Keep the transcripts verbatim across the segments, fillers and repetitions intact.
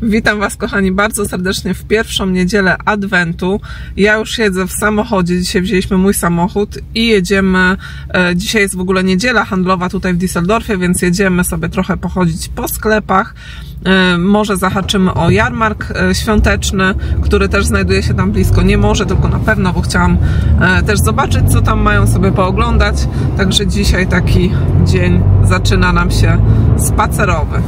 Witam Was, kochani, bardzo serdecznie w pierwszą niedzielę Adwentu. Ja już siedzę w samochodzie, dzisiaj wzięliśmy mój samochód i jedziemy, e, dzisiaj jest w ogóle niedziela handlowa tutaj w Düsseldorfie, więc jedziemy sobie trochę pochodzić po sklepach. E, może zahaczymy o jarmark e, świąteczny, który też znajduje się tam blisko. Nie może, tylko na pewno, bo chciałam e, też zobaczyć, co tam mają, sobie pooglądać. Także dzisiaj taki dzień zaczyna nam się spacerowy.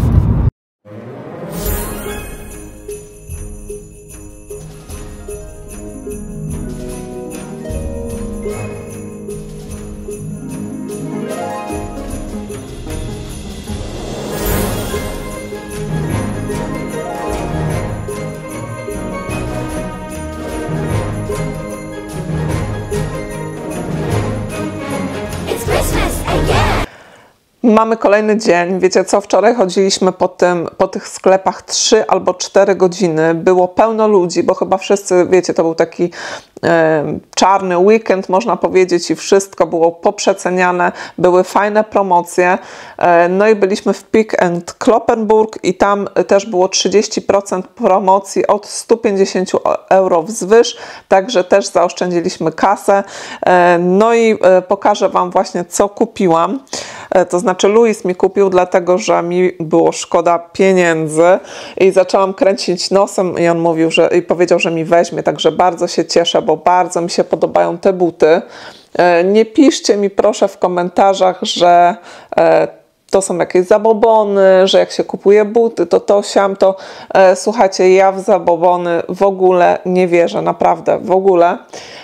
Mamy kolejny dzień. Wiecie co, wczoraj chodziliśmy po, tym, po tych sklepach trzy albo cztery godziny. Było pełno ludzi, bo chyba wszyscy, wiecie, to był taki e, czarny weekend, można powiedzieć, i wszystko było poprzeceniane. Były fajne promocje. E, no i byliśmy w Peek and Cloppenburg i tam też było trzydzieści procent promocji od stu pięćdziesięciu euro wzwyż, także też zaoszczędziliśmy kasę. E, no i e, pokażę Wam właśnie, co kupiłam. E, to znaczy Louis mi kupił, dlatego że mi było szkoda pieniędzy i zaczęłam kręcić nosem i on mówił, że i powiedział, że mi weźmie, także bardzo się cieszę, bo bardzo mi się podobają te buty. Nie piszcie mi proszę w komentarzach, że to są jakieś zabobony, że jak się kupuje buty, to to siam, to słuchajcie, ja w zabobony w ogóle nie wierzę, naprawdę, w ogóle.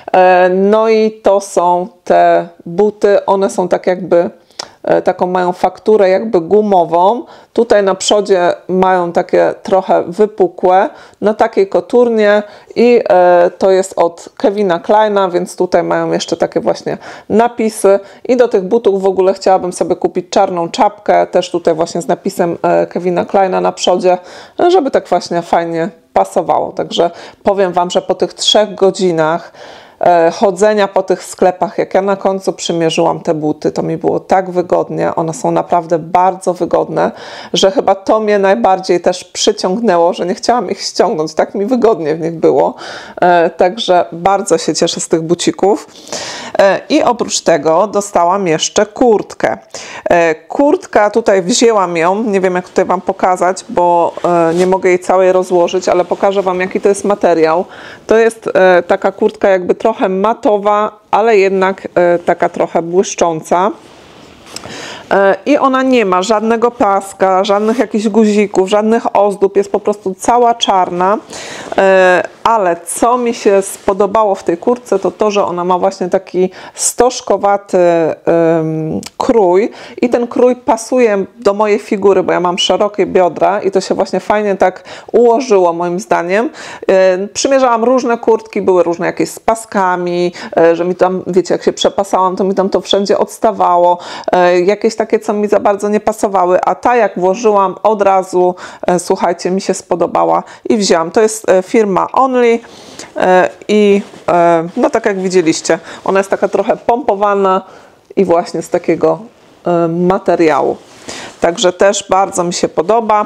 No i to są te buty, one są tak jakby taką mają fakturę jakby gumową. Tutaj na przodzie mają takie trochę wypukłe, na takiej koturnie i e, to jest od Kevina Kleina, więc tutaj mają jeszcze takie właśnie napisy i do tych butów w ogóle chciałabym sobie kupić czarną czapkę, też tutaj właśnie z napisem e, Kevina Kleina na przodzie, żeby tak właśnie fajnie pasowało. Także powiem Wam, że po tych trzech godzinach chodzenia po tych sklepach, jak ja na końcu przymierzyłam te buty, to mi było tak wygodnie, one są naprawdę bardzo wygodne, że chyba to mnie najbardziej też przyciągnęło, że nie chciałam ich ściągnąć, tak mi wygodnie w nich było, także bardzo się cieszę z tych bucików. I oprócz tego dostałam jeszcze kurtkę. Kurtka, tutaj wzięłam ją, nie wiem jak tutaj Wam pokazać, bo nie mogę jej całej rozłożyć, ale pokażę Wam, jaki to jest materiał. To jest taka kurtka jakby trochę trochę matowa, ale jednak e, taka trochę błyszcząca. E, I ona nie ma żadnego paska, żadnych jakichś guzików, żadnych ozdób, jest po prostu cała czarna. E, ale co mi się spodobało w tej kurtce, to to, że ona ma właśnie taki stożkowaty ym, krój i ten krój pasuje do mojej figury, bo ja mam szerokie biodra i to się właśnie fajnie tak ułożyło moim zdaniem. Yy, przymierzałam różne kurtki, były różne jakieś z paskami, yy, że mi tam, wiecie, jak się przepasałam, to mi tam to wszędzie odstawało. Yy, jakieś takie, co mi za bardzo nie pasowały, a ta jak włożyłam od razu, yy, słuchajcie, mi się spodobała i wzięłam. To jest yy, firma Only i no tak jak widzieliście, ona jest taka trochę pompowana i właśnie z takiego materiału. Także też bardzo mi się podoba.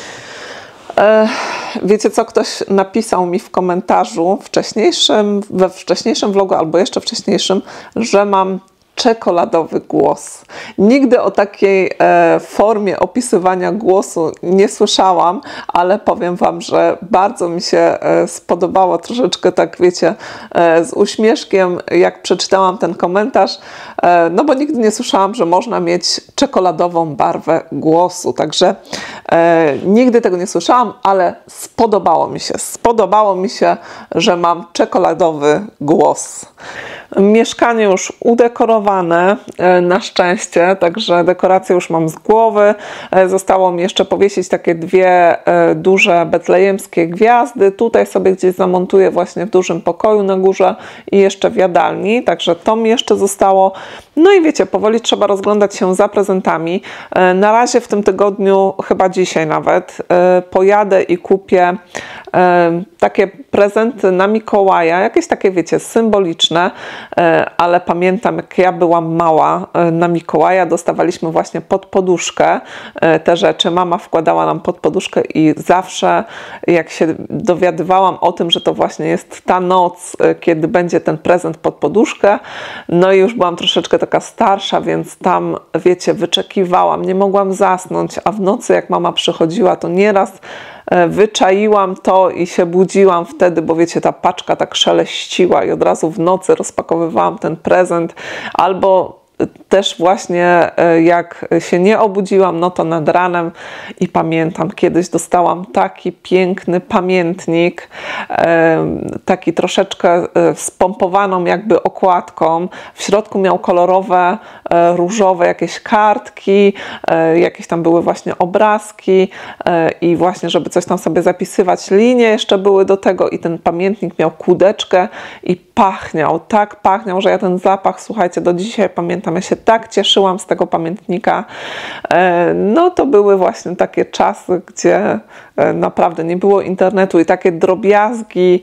Wiecie co, ktoś napisał mi w komentarzu wcześniejszym, we wcześniejszym vlogu albo jeszcze wcześniejszym, że mam czekoladowy głos. Nigdy o takiej e, formie opisywania głosu nie słyszałam, ale powiem Wam, że bardzo mi się e, spodobało, troszeczkę tak, wiecie, e, z uśmieszkiem, jak przeczytałam ten komentarz, e, no bo nigdy nie słyszałam, że można mieć czekoladową barwę głosu, także e, nigdy tego nie słyszałam, ale spodobało mi się, spodobało mi się, że mam czekoladowy głos. Mieszkanie już udekorowane na szczęście, także dekoracje już mam z głowy. Zostało mi jeszcze powiesić takie dwie duże betlejemskie gwiazdy. Tutaj sobie gdzieś zamontuję właśnie w dużym pokoju na górze i jeszcze w jadalni, także to mi jeszcze zostało. No i wiecie, powoli trzeba rozglądać się za prezentami. Na razie w tym tygodniu, chyba dzisiaj nawet, pojadę i kupię takie prezenty na Mikołaja, jakieś takie, wiecie, symboliczne. ale pamiętam, jak ja byłam mała, na Mikołaja dostawaliśmy właśnie pod poduszkę te rzeczy. Mama wkładała nam pod poduszkę i zawsze jak się dowiadywałam o tym, że to właśnie jest ta noc, kiedy będzie ten prezent pod poduszkę, no i już byłam troszeczkę taka starsza, więc tam, wiecie, wyczekiwałam, nie mogłam zasnąć, a w nocy jak mama przychodziła, to nieraz wyczaiłam to i się budziłam wtedy, bo wiecie, ta paczka tak szeleściła i od razu w nocy rozpakowywałam ten prezent, albo też właśnie jak się nie obudziłam, no to nad ranem i pamiętam, kiedyś dostałam taki piękny pamiętnik, taki troszeczkę spompowaną jakby okładką. W środku miał kolorowe, różowe jakieś kartki, jakieś tam były właśnie obrazki i właśnie, żeby coś tam sobie zapisywać, linie jeszcze były do tego i ten pamiętnik miał kółdeczkę i pachniał, tak pachniał, że ja ten zapach, słuchajcie, do dzisiaj pamiętam, ja się tak cieszyłam z tego pamiętnika. No to były właśnie takie czasy, gdzie naprawdę nie było internetu i takie drobiazgi,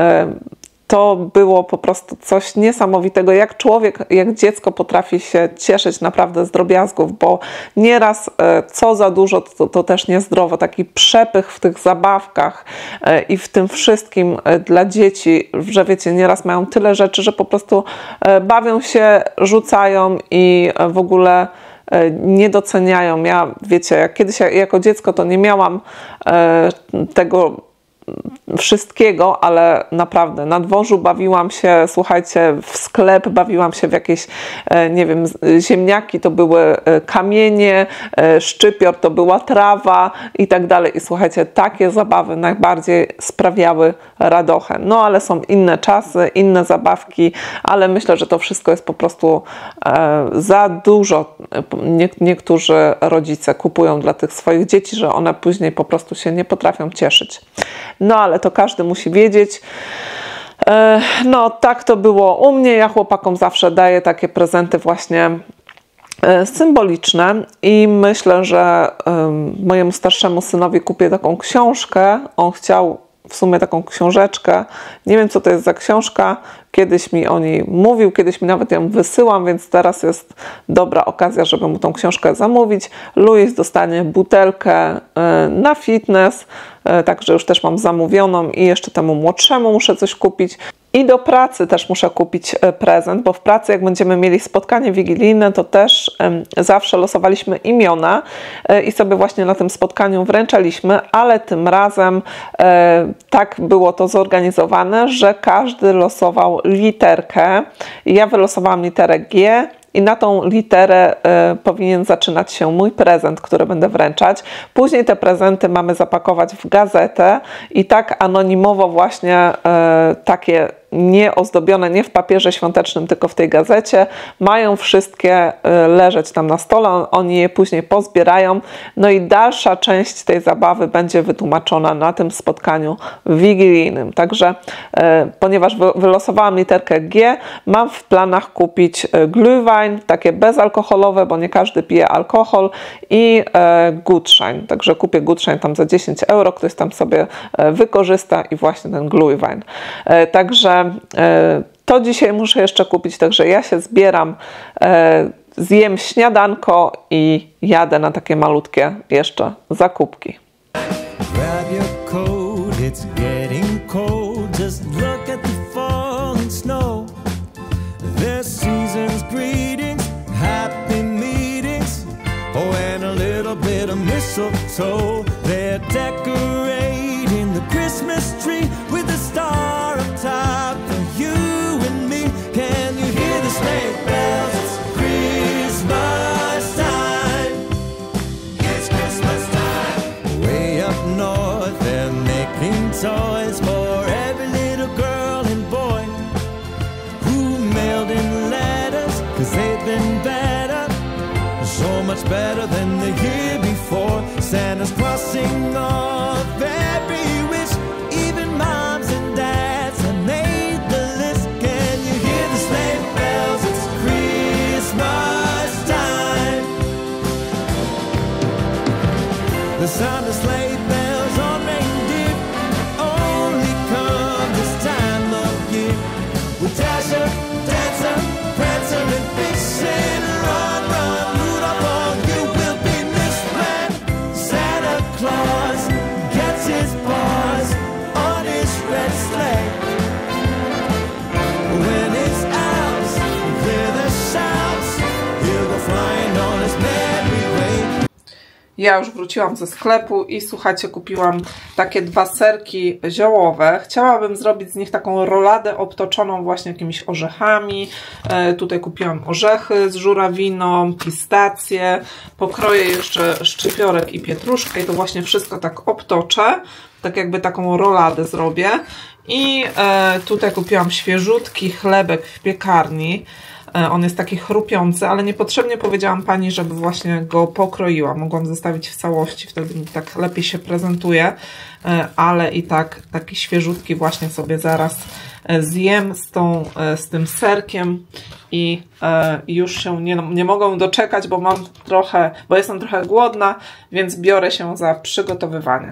to było po prostu coś niesamowitego, jak człowiek, jak dziecko potrafi się cieszyć naprawdę z drobiazgów, bo nieraz co za dużo, to, to też niezdrowo, taki przepych w tych zabawkach i w tym wszystkim dla dzieci, że wiecie, nieraz mają tyle rzeczy, że po prostu bawią się, rzucają i w ogóle nie doceniają. Ja, wiecie, jak kiedyś jako dziecko to nie miałam tego wszystkiego, ale naprawdę na dworzu bawiłam się, słuchajcie, w sklep bawiłam się w jakieś, nie wiem, ziemniaki to były kamienie, szczypior to była trawa i tak dalej. I słuchajcie, takie zabawy najbardziej sprawiały radochę. No ale są inne czasy, inne zabawki, ale myślę, że to wszystko jest po prostu e, za dużo. Nie, niektórzy rodzice kupują dla tych swoich dzieci, że one później po prostu się nie potrafią cieszyć. No ale to każdy musi wiedzieć. E, no tak to było u mnie. Ja chłopakom zawsze daję takie prezenty właśnie e, symboliczne i myślę, że e, mojemu starszemu synowi kupię taką książkę. On chciał w sumie taką książeczkę. Nie wiem, co to jest za książka. Kiedyś mi o niej mówił, kiedyś mi nawet ją wysyłam, więc teraz jest dobra okazja, żeby mu tą książkę zamówić. Luis dostanie butelkę na fitness, także już też mam zamówioną i jeszcze temu młodszemu muszę coś kupić. I do pracy też muszę kupić prezent, bo w pracy jak będziemy mieli spotkanie wigilijne, to też zawsze losowaliśmy imiona i sobie właśnie na tym spotkaniu wręczaliśmy, ale tym razem tak było to zorganizowane, że każdy losował literkę. Ja wylosowałam literę G i na tą literę y, powinien zaczynać się mój prezent, który będę wręczać. Później te prezenty mamy zapakować w gazetę i tak anonimowo właśnie y, takie nie ozdobione, nie w papierze świątecznym, tylko w tej gazecie, mają wszystkie leżeć tam na stole, oni je później pozbierają, no i dalsza część tej zabawy będzie wytłumaczona na tym spotkaniu wigilijnym. Także e, ponieważ wy, wylosowałam literkę G, mam w planach kupić Glühwein, takie bezalkoholowe, bo nie każdy pije alkohol i e, Gutschein. Także kupię Gutschein tam za dziesięć euro, ktoś tam sobie e, wykorzysta i właśnie ten Glühwein. E, także to dzisiaj muszę jeszcze kupić, także ja się zbieram, zjem śniadanko i jadę na takie malutkie jeszcze zakupki. Grab your coat, it's getting cold. Just look at the falling snow. The season's greetings, happy meetings. Oh, and a little bit of mistletoe. They're decorating the Christmas tree with a star up top for you and me. Can you hear the sleigh bells? It's Christmas time. It's Christmas time. Way up north, they're making toys for every little girl and boy who mailed in letters, 'cause they've been better, so much better than the year before. Santa's crossing off every wish, even moms and dads have made the list. Can you hear the sleigh bells? It's Christmas time. The sound of sleigh bells on reindeer only come this time of year. With Dasher dancing Ja już wróciłam ze sklepu i słuchajcie, kupiłam takie dwa serki ziołowe. Chciałabym zrobić z nich taką roladę obtoczoną właśnie jakimiś orzechami. E, tutaj kupiłam orzechy z żurawiną, pistacje. Pokroję jeszcze szczypiorek i pietruszkę i to właśnie wszystko tak obtoczę. Tak jakby taką roladę zrobię. I e, tutaj kupiłam świeżutki chlebek w piekarni. On jest taki chrupiący, ale niepotrzebnie powiedziałam pani, żeby właśnie go pokroiła. Mogłam zostawić w całości, wtedy mi tak lepiej się prezentuje, ale i tak taki świeżutki właśnie sobie zaraz zjem z, tą, z tym serkiem i już się nie, nie mogę doczekać, bo mam trochę, bo jestem trochę głodna, więc biorę się za przygotowywanie.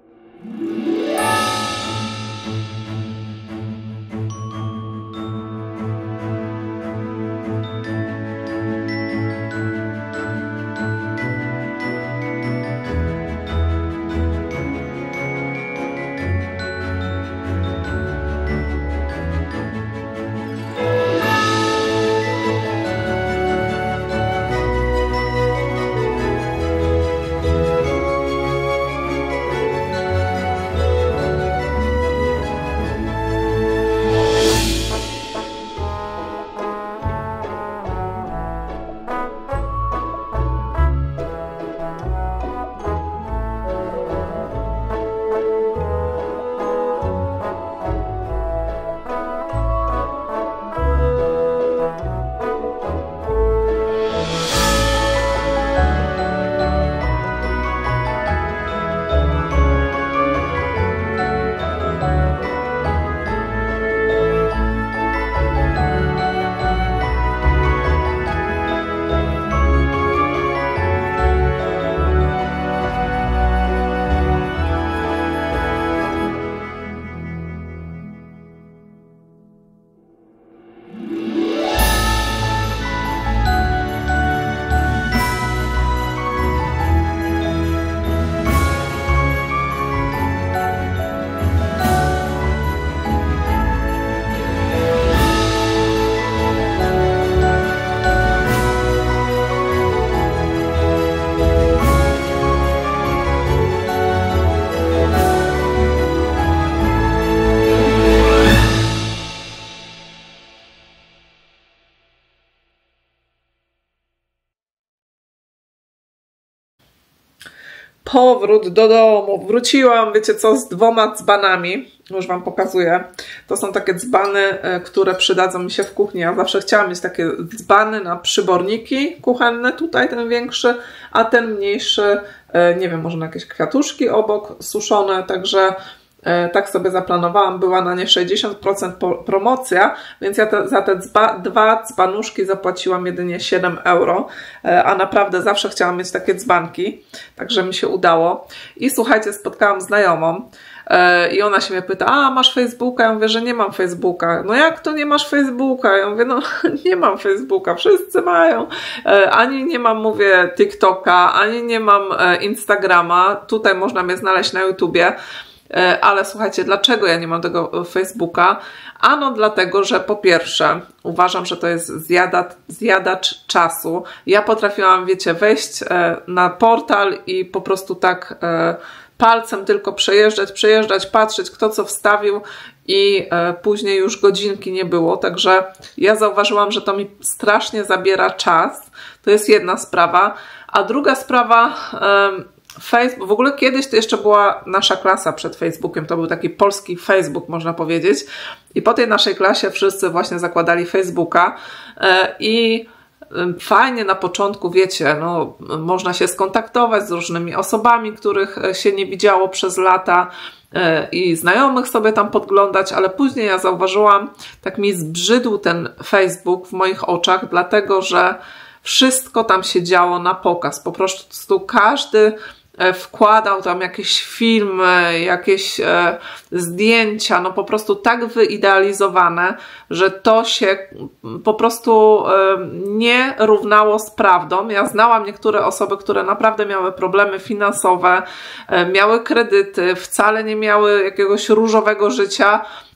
Powrót do domu. Wróciłam, wiecie co, z dwoma dzbanami. Już wam pokazuję. To są takie dzbany, które przydadzą mi się w kuchni. Ja zawsze chciałam mieć takie dzbany na przyborniki kuchenne. Tutaj ten większy, a ten mniejszy, nie wiem, może na jakieś kwiatuszki obok suszone. Także tak sobie zaplanowałam. Była na nie sześćdziesiąt procent promocja, więc ja te, za te dzba, dwa dzbanuszki zapłaciłam jedynie siedem euro, a naprawdę zawsze chciałam mieć takie dzbanki, także mi się udało. I słuchajcie, spotkałam znajomą i ona się mnie pyta, a masz Facebooka? Ja mówię, że nie mam Facebooka. No jak to nie masz Facebooka? Ja mówię, no nie mam Facebooka, wszyscy mają. Ani nie mam, mówię, TikToka, ani nie mam Instagrama. Tutaj można mnie znaleźć na YouTubie. Ale słuchajcie, dlaczego ja nie mam tego Facebooka? Ano dlatego, że po pierwsze uważam, że to jest zjadacz, zjadacz czasu. Ja potrafiłam, wiecie, wejść na portal i po prostu tak palcem tylko przejeżdżać, przejeżdżać, patrzeć, kto co wstawił i później już godzinki nie było. Także ja zauważyłam, że to mi strasznie zabiera czas. To jest jedna sprawa. A druga sprawa... Facebook, w ogóle kiedyś to jeszcze była nasza klasa przed Facebookiem, to był taki polski Facebook, można powiedzieć, i po tej naszej klasie wszyscy właśnie zakładali Facebooka i fajnie na początku, wiecie, no, można się skontaktować z różnymi osobami, których się nie widziało przez lata i znajomych sobie tam podglądać, ale później ja zauważyłam, tak mi zbrzydł ten Facebook w moich oczach, dlatego że wszystko tam się działo na pokaz, po prostu każdy wkładał tam jakieś filmy, jakieś e, zdjęcia, no po prostu tak wyidealizowane, że to się po prostu e, nie równało z prawdą. Ja znałam niektóre osoby, które naprawdę miały problemy finansowe, e, miały kredyty, wcale nie miały jakiegoś różowego życia,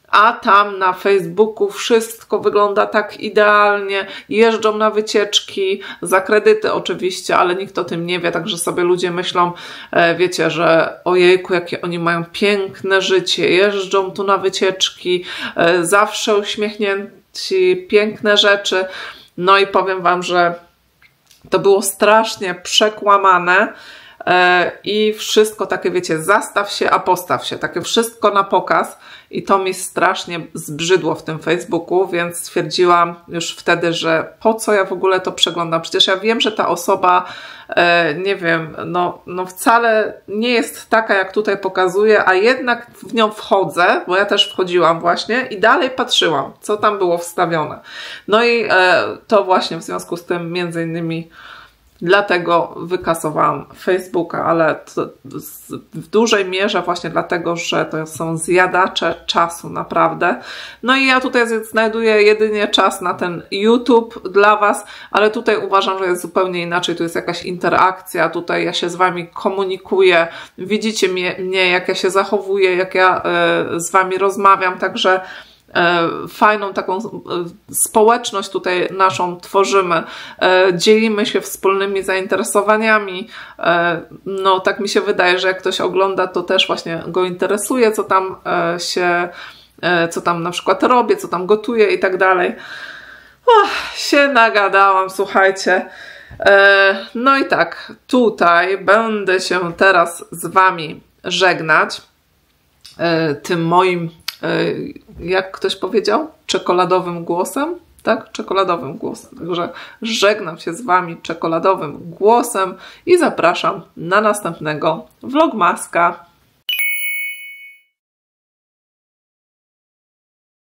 a tam na Facebooku wszystko wygląda tak idealnie, jeżdżą na wycieczki, za kredyty oczywiście, ale nikt o tym nie wie, także sobie ludzie myślą, wiecie, że ojejku, jakie oni mają piękne życie, jeżdżą tu na wycieczki, zawsze uśmiechnięci, piękne rzeczy. No i powiem wam, że to było strasznie przekłamane i wszystko takie, wiecie, zastaw się, a postaw się, takie wszystko na pokaz i to mi strasznie zbrzydło w tym Facebooku, więc stwierdziłam już wtedy, że po co ja w ogóle to przeglądam, przecież ja wiem, że ta osoba, nie wiem, no, no wcale nie jest taka, jak tutaj pokazuje, a jednak w nią wchodzę, bo ja też wchodziłam właśnie i dalej patrzyłam, co tam było wstawione. No i to właśnie w związku z tym między innymi dlatego wykasowałam Facebooka, ale to w dużej mierze właśnie dlatego, że to są zjadacze czasu naprawdę. No i ja tutaj znajduję jedynie czas na ten YouTube dla Was, ale tutaj uważam, że jest zupełnie inaczej. Tu jest jakaś interakcja, tutaj ja się z Wami komunikuję, widzicie mnie, mnie jak ja się zachowuję, jak ja y, z Wami rozmawiam, także fajną taką społeczność tutaj naszą tworzymy, dzielimy się wspólnymi zainteresowaniami, no tak mi się wydaje, że jak ktoś ogląda, to też właśnie go interesuje, co tam się, co tam na przykład robię, co tam gotuję i tak dalej. Och, się nagadałam, słuchajcie. No i tak, tutaj będę się teraz z Wami żegnać tym moim, jak ktoś powiedział, czekoladowym głosem, tak? Czekoladowym głosem. Także żegnam się z Wami czekoladowym głosem i zapraszam na następnego vlogmaska.